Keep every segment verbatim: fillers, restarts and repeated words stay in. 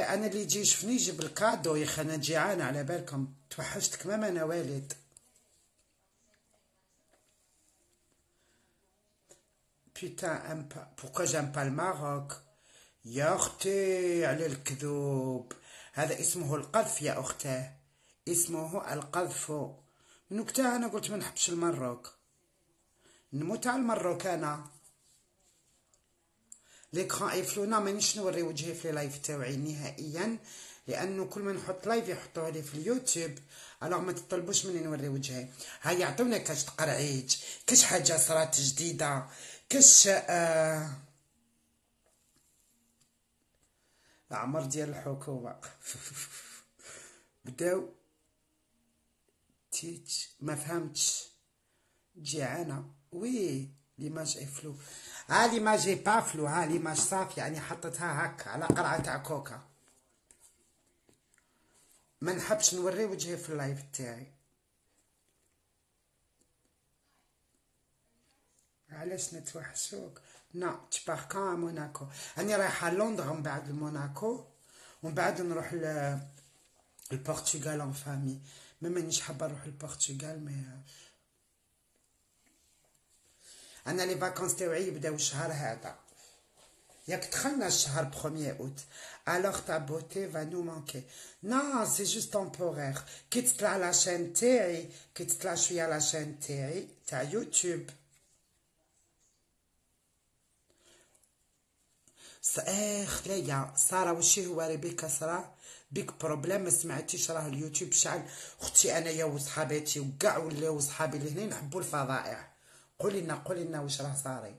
انا اللي يجي يشوفني يجيب الكادو يا اخي، انا جيعانه على بالكم، توحشتك ماما انا والد. بيتا بوركوا جام با الماروك؟ يا اختي على الكذوب، هذا اسمه القذف يا اختاه، اسمه القذف. نكتة، انا قلت ما نحبش المروك، نموت على المروك انا. ليكران يفلونا مانيش نوري وجهي في اللايف تاوعي نهائيا، لانه كل ما نحط لايف يحطوه لي في اليوتيوب، الوغ ما تطلبوش مني نوري وجهي. هاي يعطونا كاش تقرعيج، كاش حاجه صرات جديده، كاش آه العمر ديال الحكومه. بداو تيتش ما فهمتش، جيعانه وي ليماج اي فلو. ها ليماج اي با فلو، ها ليماج صافي، يعني حطيتها هكا على قرعه تاع كوكا. ما نحبش نوري وجهي في اللايف تاعي. علاش نتوحشوك؟ نا تبار كان موناكو، راني رايحه لندن من بعد موناكو، ومن بعد نروح ل البرتغال ان فامي. ما مانيش حابه نروح البرتغال، مي انا لي فاكونس تاوعي يبداو الشهر هذا، ياك دخلنا الشهر بروميير اوت، الوغ تا بوتي فا نو مانكي. نو سي جوست تمبورير، كي تطلع لاشين تاعي، كي تطلع شويه لاشين تاعي تاع يوتيوب. اخ ليا ساره وشي هو ريبيكا صرا بيك بروبليم، ما سمعتيش راه اليوتيوب شعل. اختي انايا وصحاباتي وكاع ولاو صحابي اللي هنا نحبوا الفضائح، قولي لنا قولي لنا واش راه صاري.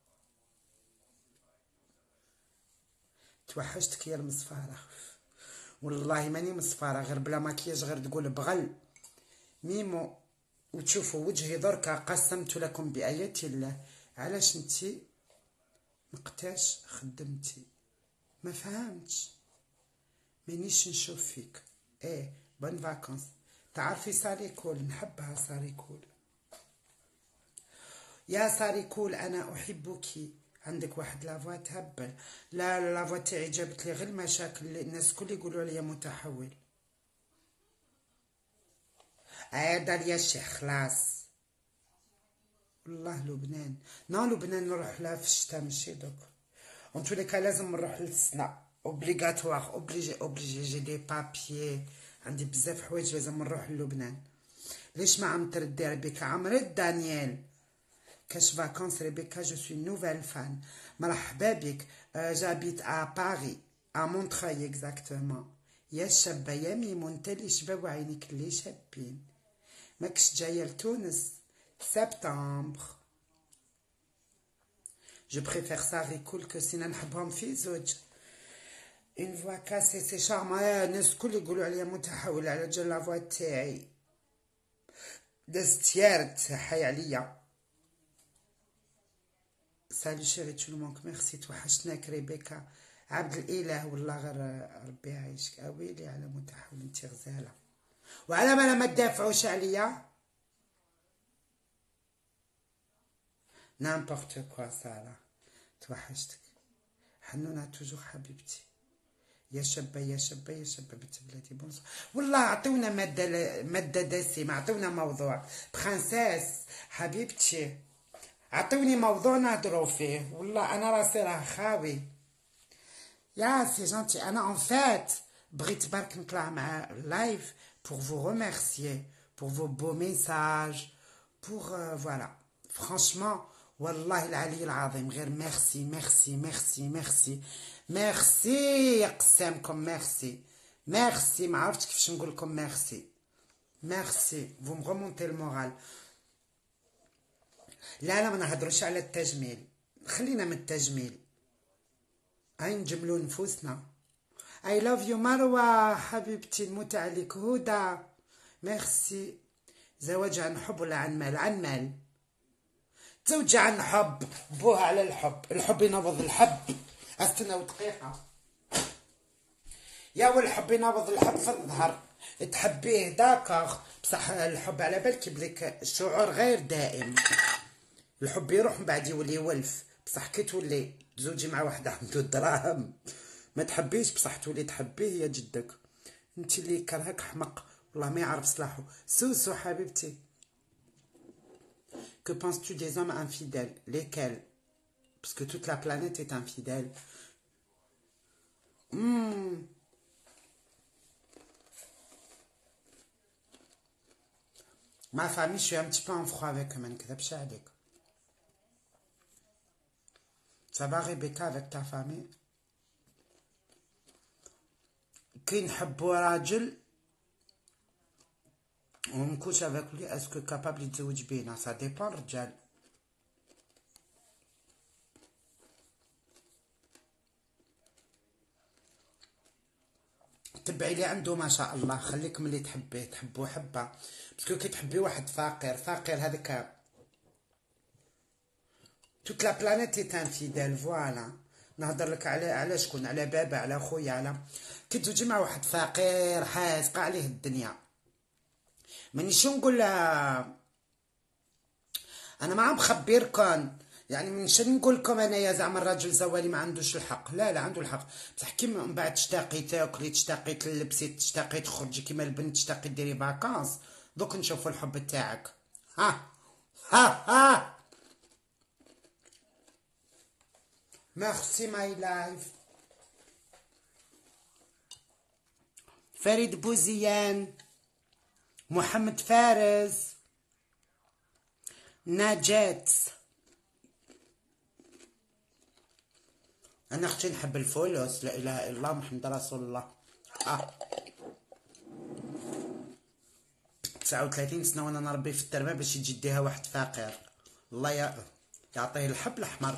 توحشتك يا المصفاره، والله ماني مصفاره، غير بلا ماكياج، غير تقول بغل ميمو وتشوفوا وجهي دركا. قسمت لكم بايات الله. علاش انتي مقتاش خدمتي؟ ما فهمتش، مانيش نشوف فيك. ايه بون فاكونس. تعرفي ساري كول، نحبها ساري كول. يا ساري كول انا احبك، عندك واحد لافوا تهبل. لا لافوا تاعي جابت لي غير المشاكل، الناس كل يقولوا عليا متحول. عيدا ليا الشيخ خلاص. والله لبنان، نا لبنان نروح لها في الشتا ماشي دوك. اون تو لي كا لازم نروح للسنا اوبليغاتوار، اوبليجي اوبليجي جي دي بابيي، عندي بزاف حوايج لازم نروح للبنان. ليش ما عم تردي ربيكا؟ عم رد دانيال. كاش فاكونس ربيكا، جو سوي نوفيل فان. مرحبا بك. جابيت ا باري ا مونتخاي اكزاكتومون. يا شابه يا ميمون، انت اللي شباب وعينيك اللي شابين. ماكش جايه لتونس سبتمبر؟ جو بريفير ساري كول كو سينا، نحبهم في زوج. اون فوا كاسي سي شارما، الناس الكل يقولوا عليا متحول على جال لافوا تاعي. دازت يارد حي عليا. سالي شيري تو مونك، ميرسي توحشتناك ريبيكا. عبد الاله والله غير ربي يعيشك. اويلي على متحول انتي غزاله، وعلى ما ما تدافعوش عليا. نامبورت كوا ساره، توحشتك. حنونه توجور حبيبتي. يا شابه يا شابه يا شابه بنت بلادي. بونص والله عطيونا ماده ماده دسمه، عطيونا موضوع برانسيس حبيبتي، عطيوني موضوع نهضروا فيه. والله انا راسي راه خاوي. يا سي جونتي. انا ان فات بغيت برك نطلع مع لايف pour vous remercier pour vos beaux messages pour euh, voilà franchement والله العلي العظيم غير ميرسي ميرسي ميرسي ميرسي ميرسي يقسمكم. ميرسي ميرسي ما عرفتش كيفاش نقول لكم ميرسي ميرسي فو مغمونتي المورال. لا لا ما نهضروش على التجميل، خلينا من التجميل، هاي نجملو نفوسنا. I love you مروة حبيبتي، نموت عليك. هدى ميرسي. زواج عن حب ولا عن مال؟ عن مال. تزوج عن حب، بوها على الحب، الحب ينبض الحب. استنى دقيقة يا والحب ينبض الحب في الظهر، تحبيه داكاغ، بصح الحب على بالك بليك الشعور غير دائم. الحب يروح من بعد يولي ولف، بصح كي تولي تزوجي مع واحد عنده الدراهم ما تحبيش بصح تولي تحبيه هي جدك. انت اللي كرهك حمق والله ما يعرف صلاحو. سوسو حبيبتي. Que penses-tu des hommes infidèles? Lesquels? Parce que toute la planète est infidèle. Hmm. Ma famille, je suis un petit peu en froid avec eux, man. Ça va, Rebecca, avec ta famille? Qui نحبو راجل ونكوش avec lui, est-ce que capable يتزوج بينا؟ Ça dépend الرجال. تبعي لي عنده ما شاء الله. خليك ملي تحبيه تحبو حبه. باسكو كي تحبي واحد فقير فقير هذاك toute la planète est infidèle. فوالا نهضر لك على على شكون؟ على بابا، على خويا، على كي تزوجي مع واحد فقير حاسقه عليه الدنيا. ماني شو نقول لها انا ما عم بخبركم، يعني من شنو نقول لكم انايا زعما الراجل زوالي ما عندوش الحق. لا لا عنده الحق، بصح كي من بعد تشتاقي تاكلي، تشتاقي تلبسي، تشتاقي تخرجي كيما البنت، تشتاقي ديري فاكانس، دوك نشوفوا الحب تاعك. ها ها ها. ميرسي ماي لايف. فريد بوزيان، محمد فارس، نجاة. انا اختي نحب الفلوس، لا اله الا الله محمد رسول الله. اه تسعة وثلاثين سنه وانا نربي في التربه باش يجي يديها واحد فقير. الله يعطيه الحب الاحمر.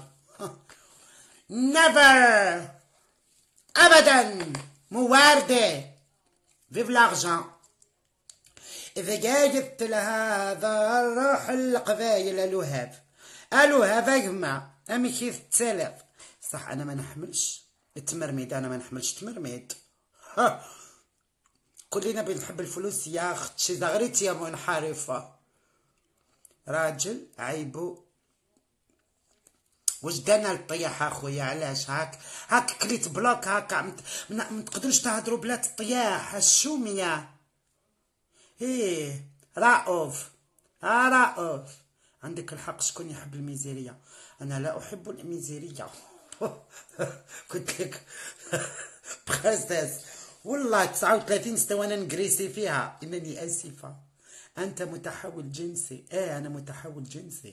نيفر ابدا. موارده فيف لارجان. اذا جايت لهذا الروح القبايل الوهاب الوهاب يا جماعه امي كيف تسالف. صح انا ما نحملش التمرميد، انا ما نحملش تمرميد. ها كلنا بنحب الفلوس يا اخت، شي زغريتي يا منحرفه. راجل عيبو واش دانا الطياح اخويا؟ علاش هاك هاك كليت بلوك هاكا ما تقدروش تهضروا بلا الطياح الشوميه. ايه رؤوف، اه رؤوف عندك الحق. شكون يحب الميزيريه؟ انا لا احب الميزيريه. قلت لك برنسيس والله تسعة وثلاثين سنه وانا نقريسي فيها. انني اسفه. انت متحول جنسي؟ ايه انا متحول جنسي.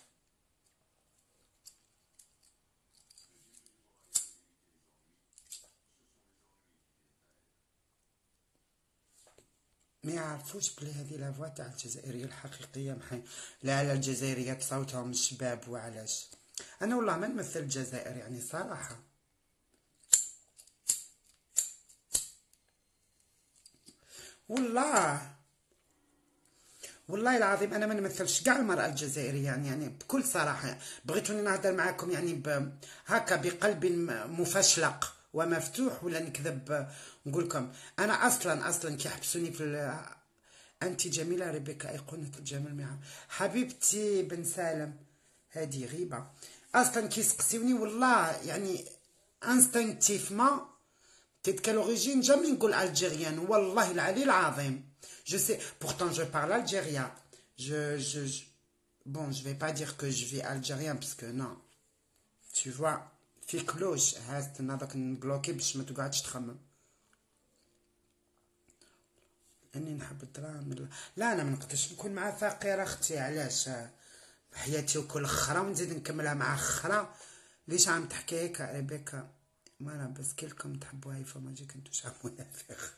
ما يعرفوش بلي هذه لافوا تاع الجزائريه الحقيقيه محي. لا لا الجزائريات صوتهم الشباب. وعلاش انا والله ما نمثل الجزائر يعني صراحه. والله والله العظيم انا ما نمثلش كاع المراه الجزائريه يعني يعني بكل صراحه. بغيتوني نهضر معاكم يعني هكا بقلب مفشلق ومفتوح ولا نكذب نقول لكم انا اصلا اصلا كيحبسوني في. انت جميله ريبيكا ايقونه الجمال معها حبيبتي بن سالم. هذه غيبه اصلا كيسقسيوني والله يعني انستانكتيفمون تيت كال اوريجين جامي نقول الجيريان والله العلي العظيم. Je sais, pourtant je parle algérien. Je, je, je, bon, je vais pas dire que je vis algérien parce que non. Tu vois, في كلوش هاست نضك نبلوكي باش ما تقعدش تخمم. اني نحب الدراما. لا انا ما نقدرش نكون مع فقيره اختي. علاش؟ حياتي وكل خرا ونزيد نكملها مع خرا. ليش عم تحكي هيك ريبيكا؟ ما انا بس كلكم تحبوا هاي فما جي كنتوش عم منافق.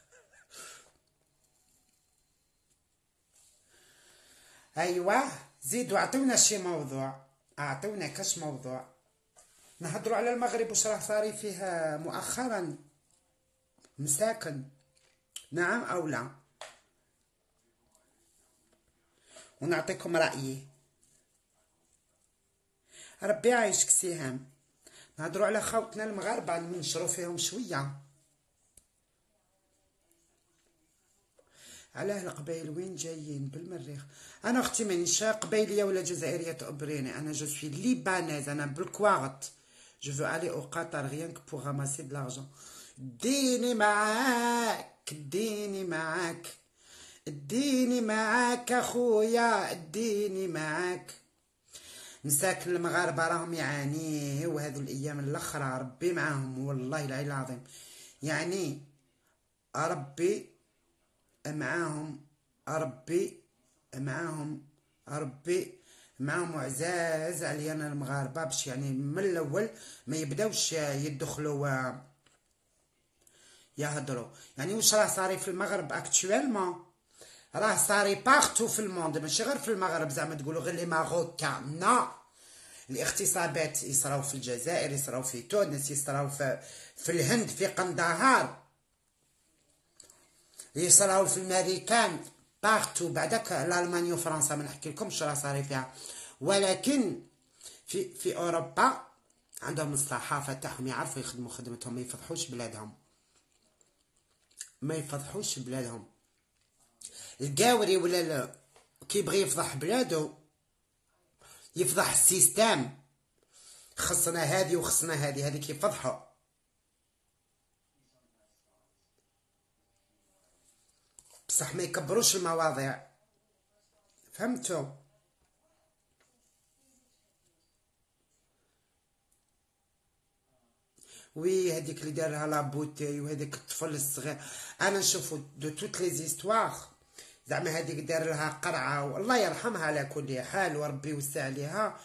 ايوه زيدوا اعطونا شي موضوع، اعطونا كاش موضوع نهضروا على المغرب واش راه صاري فيه مؤخرا. مساكن نعم او لا؟ ونعطيكم رايي. ربي يعيشك سهام. نهضروا على خوتنا المغاربه ننشروا فيهم شويه. علاه القبايل وين جايين بالمريخ؟ انا اختي مانيش قبايليه ولا جزائريه تأبريني. انا جو سوي ليبانيز. انا بالكواغط جو فو الي او قطر غيان كو بوغ راماسي د لارجون. اديني معاك اديني معاك اديني معاك اخويا اديني معاك. مساكن المغاربه راهم يعانيو هذو الايام الاخرى، ربي معاهم والله العلي العظيم، يعني ربي معاهم ربي معاهم ربي معاهم وعزاز علينا المغاربه، باش يعني من الاول ما يبداوش يدخلوا يهضروا. يعني واش راه صاري في المغرب اكطويلمون؟ راه صاري بارتو في الموند، ماشي غير في المغرب زعما تقولوا غير لي ماروكان، نا. الاغتصابات يصراو في الجزائر، يصراو في تونس، يصراو في, في الهند في قندهار، يصراو في الامريكان بارتو. بعدك الالمانيا وفرنسا ما نحكي لكمش راه صاري فيها، ولكن في في اوروبا عندهم الصحافه تاعهم، يعرفوا يخدموا خدمتهم، ما يفضحوش بلادهم ما يفضحوش بلادهم. القاوري ولا كيبغي يفضح بلادو يفضح السيستم، خصنا هذه وخصنا هذه، هذه كيفضحوا. بصح ما يكبروش المواضيع، فهمتوا؟ وي هذيك اللي دارها لابوتي وهذاك الطفل الصغير، انا نشوفو دو توت لي زيستوار زعما هذيك دار لها قرعه والله يرحمها على كل حال وربي يوسع عليها.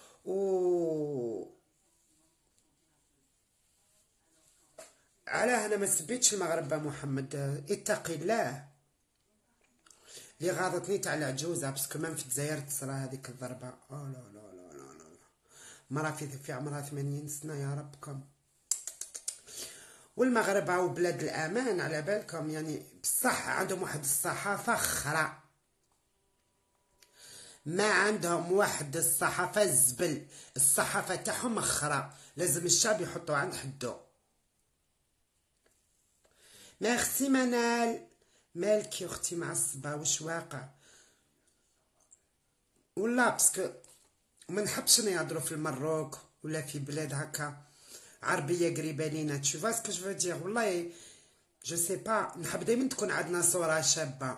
و علاه انا ما سبيتش المغرب محمد، اتقي الله. اللي غاضتني تاع العجوزه باسكو مام في الجزائر تصرى هذيك الضربه، او لا لا لا لا لا مرا في في عمرها ثمانين سنه يا ربكم. والمغرب هاو بلاد الامان على بالكم، يعني بصح عندهم واحد الصحافه خرا، ما عندهم واحد الصحافه الزبل، الصحافه تاعهم خرا، لازم الشعب يحطوا عند حدو. ميرسي منال، مالك يا اختي معصبه واش واقع؟ ولا باسكو ما نحبش نهضروا في المروك ولا في بلاد هكا عربيه قريبه لينا، تشوف اسكو جو دير والله جو سي با. نحب دائما تكون عندنا صوره شابه.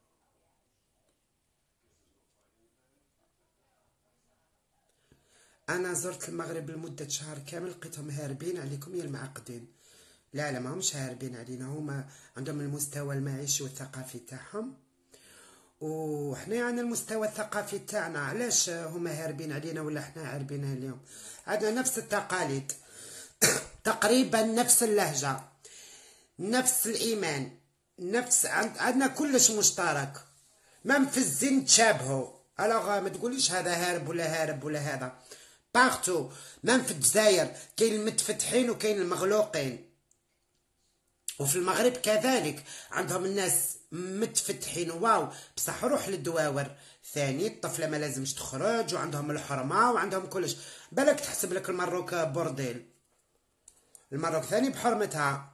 انا زرت المغرب لمده شهر كامل، لقيتهم هاربين عليكم يا المعقدين. لا لا ماهمش هاربين علينا، هما عندهم المستوى المعيشي والثقافي تاعهم، وحنا عندنا المستوى الثقافي تاعنا. علاش هما هاربين علينا ولا حنا هاربين عليهم؟ عندنا نفس التقاليد تقريبا، نفس اللهجه، نفس الايمان، نفس عندنا كلش مشترك، مام في الزين تشابهوا. الوغ ما تقوليش هذا هارب ولا هارب ولا هذا، بارتو مام في الجزائر كاين المتفتحين وكاين المغلوقين، وفي المغرب كذلك عندهم الناس متفتحين واو، بصح روح للدواور ثاني الطفله ما لازمش تخرج، وعندهم الحرمه وعندهم كلش. بالك تحسب لك المروك بورديل، المروك ثاني بحرمتها.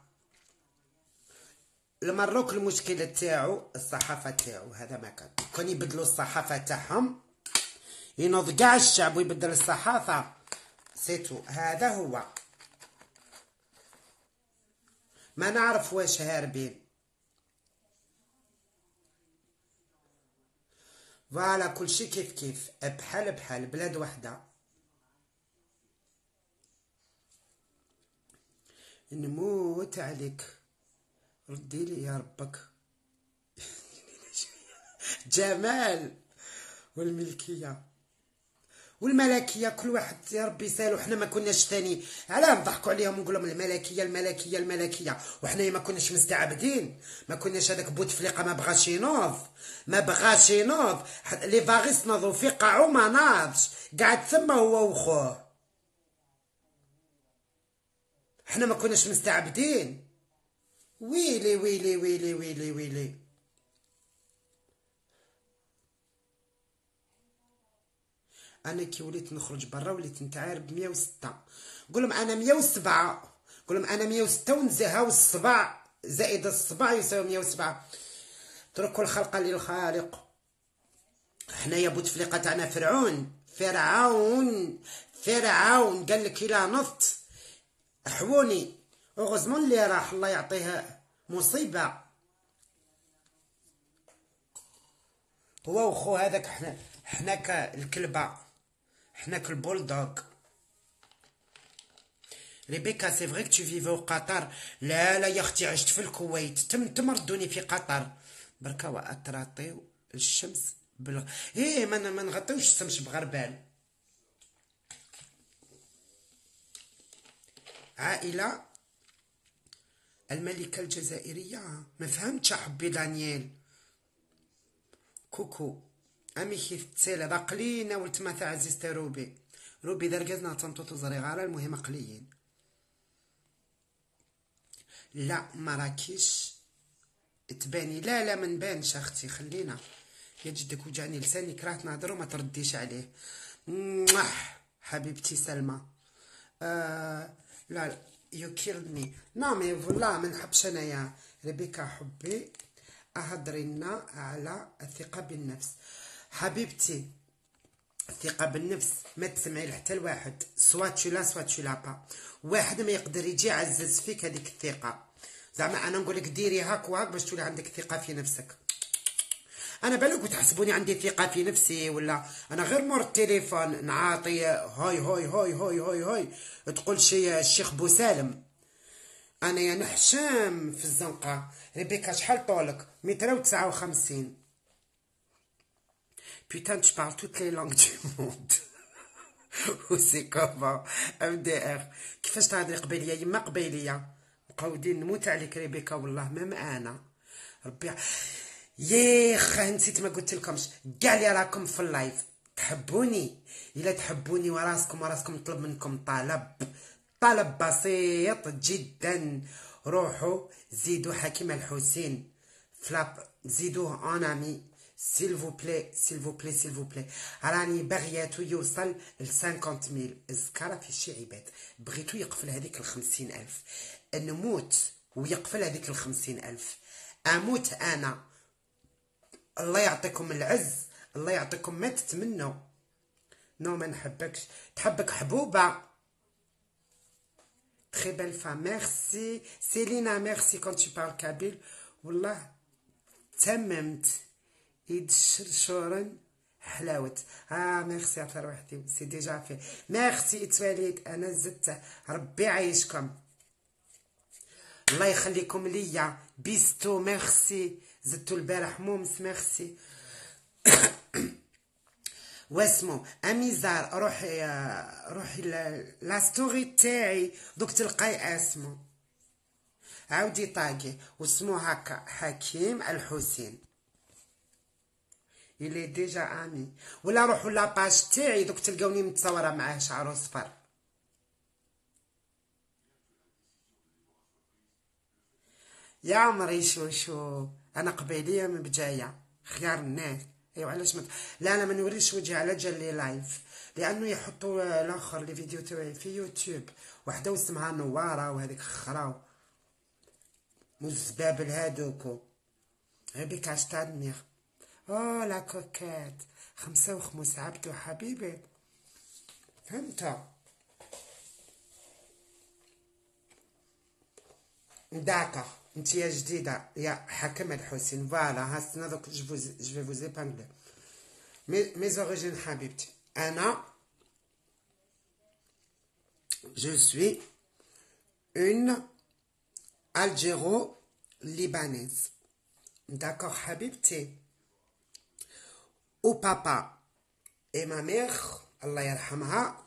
المروك المشكله تاعو الصحافه تاعو، هذا ما كان كون يبدلوا الصحافه تاعهم ينوض كاع الشعب ويبدل الصحافه سيتو. هذا هو، ما نعرف واش هاربين. فوالا كلشي كيف كيف، بحال بحال، بلاد وحده. نموت عليك، ردي لي يا ربك. جمال والملكيه والملكيه كل واحد يا ربي يسالو. حنا ما كناش ثاني علاه نضحكوا عليهم ونقول لهم الملكيه الملكيه الملكيه، وحنا ما كناش مستعبدين، ما كناش هذاك بوتفليقه ما بغاش ينوض، ما بغاش ينوض، لي فاغيس نوضوا في قاعو ما ناضش، قاعد ثم هو وخوه. حنا ما كناش مستعبدين. ويلي ويلي ويلي ويلي ويلي. انا كي وليت نخرج برا وليت نتعارب مية وستة، نقول لهم انا مية وسبعة، نقول لهم انا مية وستة ونزهاو الصبع زائد الصبع يساوي مية وسبعة. تركوا الخلق للخالق. حنايا بوتفليقه تاعنا فرعون فرعون فرعون قال لك إلا نضت حووني، وغزمون اللي راح الله يعطيها مصيبة. هو وخو هذاك حنا حنا كالكلبة، حنا كالبولدوغ. ريبيكا سي فري كو فيفي او قطر. لا لا يا اختي عشت في الكويت، تم تم ردوني في قطر بركا واتراطيو الشمس بل... ايه ما ما نغطيوش الشمس بغربال. عائلة الملكة الجزائرية. ما فهمتش حبي دانيال. كوكو امي كيف تسيل هذا قلينا ولتما تاع عزيزتي روبي. روبي درقزنا تنطوطو زريغارة المهم قليين. لا مراكش تباني. لا لا ما نبانش اختي، خلينا يا جدك وجعني لساني كرهت نهضر وما ترديش عليه. موح حبيبتي سلمى. آه لا لا يو كيلني. نو مي فوالا ما نحبش انايا. ريبيكا حبي اهضري لنا على الثقة بالنفس. حبيبتي الثقة بالنفس ما تسمعي لحتى لواحد، سوا تو لا سوا تو لا با. واحد ما يقدر يجي يعزز فيك هذيك الثقة. زعما انا نقول لك ديري هاك وهاك باش تولي عندك ثقة في نفسك. انا بالك وتحسبوني عندي ثقة في نفسي ولا انا غير مور التليفون نعاطي هاي هاي هاي هاي هاي هاي تقول شي الشيخ بوسالم. انا يا نحشام في الزنقة. ريبيكا شحال طولك؟ متر وتسعة وخمسين. Putain, tu parles toutes les langues du monde. وسي كوفا ام دي اف. كيفاش تهضري قبيليه يما قبيليه؟ مقودين نموت عليك ريبيكا والله ما معانا ربي. ياخ نسيت ما قلت لكمش كاع اللي راكم في اللايف تحبوني. الا تحبوني وراسكم وراسكم نطلب منكم طلب، طلب بسيط جدا. روحوا زيدوا حكيم الحسين فلاب، زيدوه انامي سيل فو بلي سيل فو بلي سيل فو بلي. راني باغياتو يوصل ل خمسين ميل. الزكرة في شي عباد بغيتو يقفل هذيك ال خمسين ألف. نموت ويقفل هذيك ال خمسين ألف. اموت انا. الله يعطيكم العز، الله يعطيكم ما تتمنوا. نو ما نحبكش. تحبك حبوبه. تري بيل فام. ميرسي سيلينا. ميرسي كون تو بارل كابيل. والله تممت. يد الشرشورن حلاوت. اه ميرسي على روحتي سي ديجا في. ميرسي اتواليد انا زدت. ربي يعيشكم، الله يخليكم ليا. بيستو ميرسي. زدتو البارح مومس ميرسي. واسمو اميزار روحي روحي لا ستوري تاعي دوك تلقاي اسمو عاودي طاقي واسمو هكا حكيم الحسين. إلي ديجا امي. ولا روحوا لاباج تاعي دوك تلقاوني متصوره معاه شعرو صفر. يا عمري شو شو انا قبيليه من بجايه خيار الناس. ايوا علاش مت... لا انا ما نوريش وجهي على جال لي لايف لانه يحطوا الاخر لي فيديو تاعي في يوتيوب. وحده اسمها نواره وهذيك خراو والزبابل هادوكو. هذيك عشت تادمير. او لا كوكات خمسة وخمس عبدو حبيبي فهمت. داكا انت يا جديده يا حكم الحسين. فوالا هاستنا دوك جو في فوز ايبانغلي. مي مي زوريجين حبيبتي. انا جو سوي اون الجيرو ليبانيز. داكور حبيبتي. و بابا اي ما مير الله يرحمها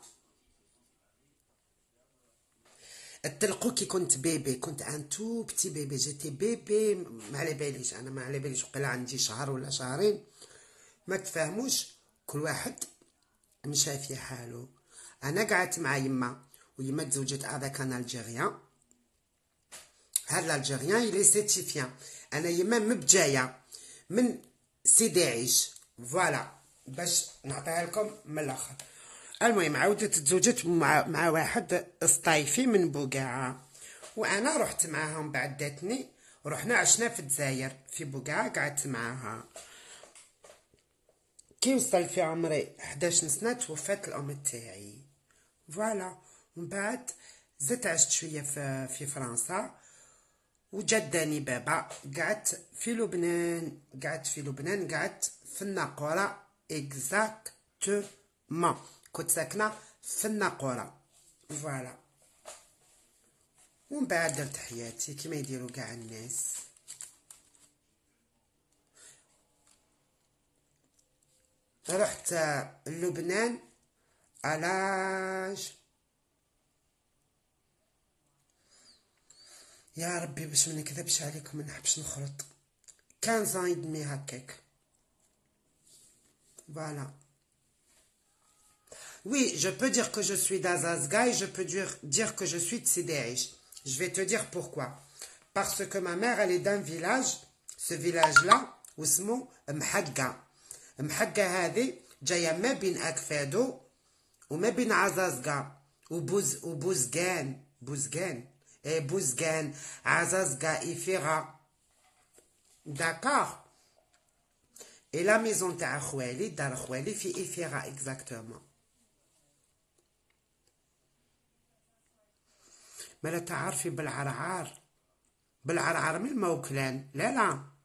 تلقو كي كنت بيبي. كنت ان تو بتي بيبي. جيتي بيبي ما على باليش. انا ما على باليش وقيلا عندي شهر ولا شهرين ما تفهموش. كل واحد مشى في حاله. انا قعدت مع يما ويما تزوجت افيك ان الجيريان. هاد الالجيريان يلي سيرتيفيان. انا يما مبجايه من سيدي عيش. فوالا باش نعطيها لكم من الاخر. المهم عاودت تزوجت مع مع واحد سطايفي من بوقاعه وانا رحت معاهم بعد داتني. رحنا عشنا في الجزائر في بوقاعه قعدت معاها. كي وصل في عمري حداش سنه توفات الام تاعي. فوالا. ومن بعد زدت عشت شويه في في فرنسا، وجداني بابا. قعدت في لبنان قعدت في لبنان قعدت في الناقوره اكزاكتومون. كنت ساكنه في الناقوره فوالا. ومن بعد درت حياتي كما يديروا كاع الناس. رحت لبنان علاش يا ربي باش ما نكذبش عليكم، ما نحبش نخرط. خمسطاش ans et demi هكاك voilà. Oui, je peux dire que je suis d'Azazga et je peux dire, dire que je suis de Sidi Aïch. Je vais te dire pourquoi. Parce que ma mère, elle est d'un village. Ce village-là, اسمه محقة. محقة هذه جاية ما بين أكفادو وما بين عزازقا وبوز وبوزقان. بوزقان اي بوزقان عزازقا إفيغا. داكار. اي لا ميزون تاع خوالي دار خوالي في إفيغا اكزاكتومون. مالا تعرفي بالعرعار؟ بالعرعار من الموكلان؟ لا لا